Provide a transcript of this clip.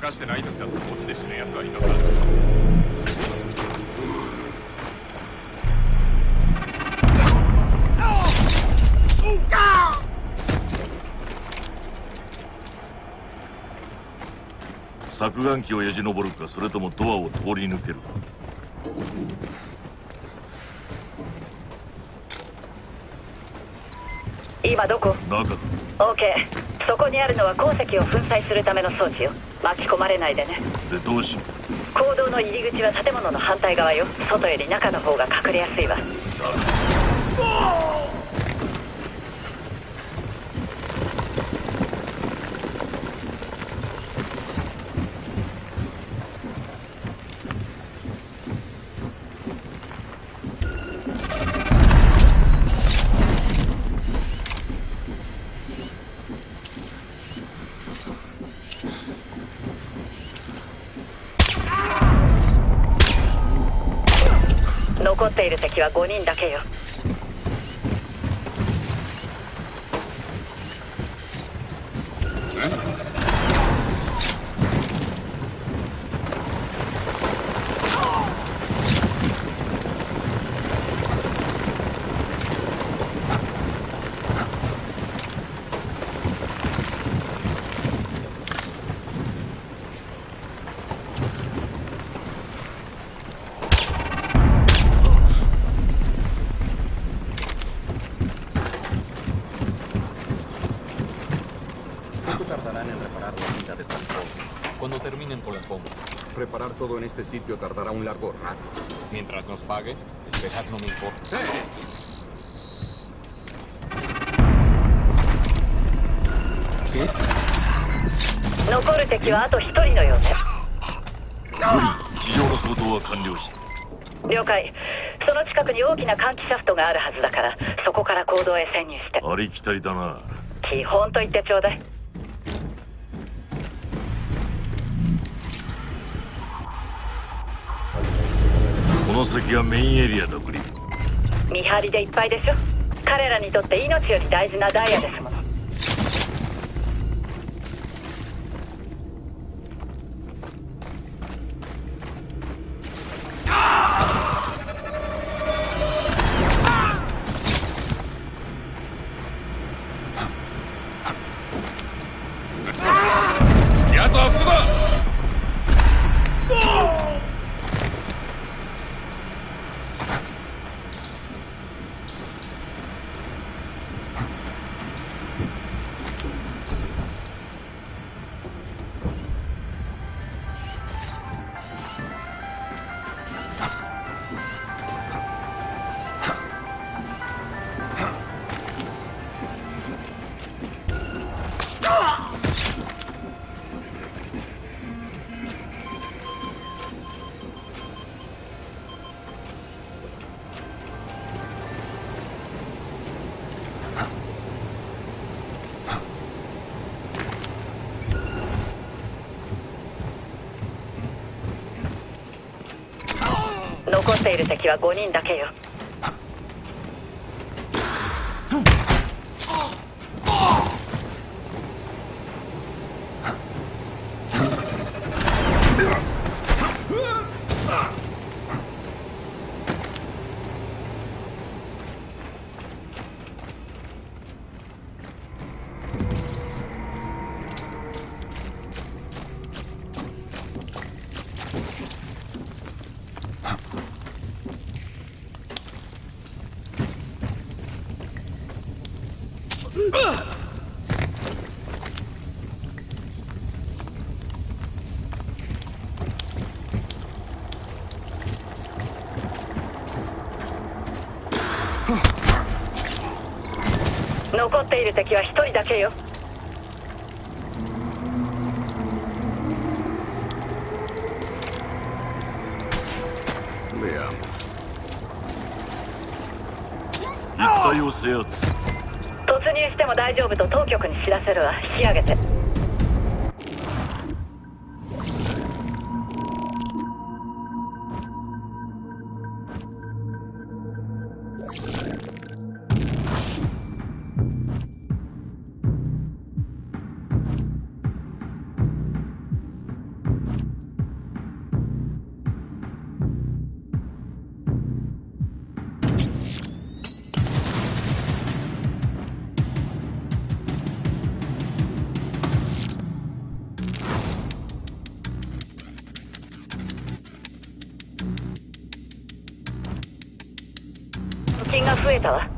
犯してない時だって落ちて死ぬ奴はいたさ。 削岩機をよじ登るか、それともドアを通り抜けるか。 今どこ？ 中だ。 オーケー。そこにあるのは鉱石を粉砕するための装置よ。巻き込まれないでね。 でどうしよう。 坑道の入り口は建物の反対側よ。外より中の方が隠れやすいわ。残っている敵は5人だけよ。 Cuando terminen con las bombas. Preparar todo en este sitio tardará un largo rato. Mientras nos pague, esperar no me importa. ¿Qué? 残る敵はあと1人のようね。 地上の相当は完了した。 了解。その近くに大きな換気シャフトがあるはずだから、そこから坑道へ潜入して。 ありきたりだな。 基本と言ってちょうだい。 この先はメインエリアだ。グリフ。 見張りでいっぱいでしょ。彼らにとって命より大事なダイヤですもの。 奴はあそこだ。 残っている敵は5人だけよ。残っている敵は1人だけよ。 一帯を制圧。 突入しても大丈夫と当局に知らせるわ。引き上げて。 金が増えたわ。